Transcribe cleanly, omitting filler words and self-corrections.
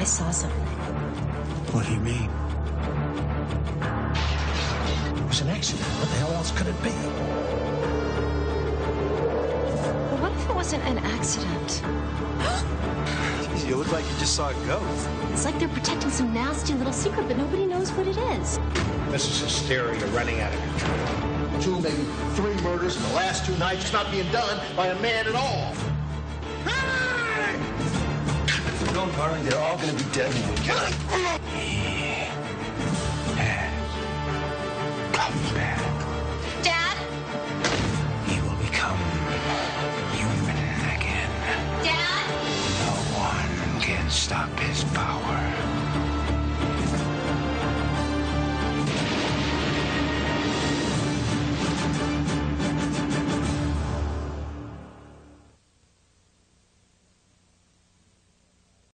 I saw something. What do you mean? It was an accident. What the hell else could it be? But what if it wasn't an accident? Jeez, you look like you just saw a ghost. It's like they're protecting some nasty little secret, but nobody knows what it is. This is hysteria running out of control. 2, maybe 3 murders in the last 2 nights. It's not being done by a man at all. Hey! Don't worry, they're all going to be dead when we get them. Come back. Dad? He will become human again. Dad? No one can stop his power.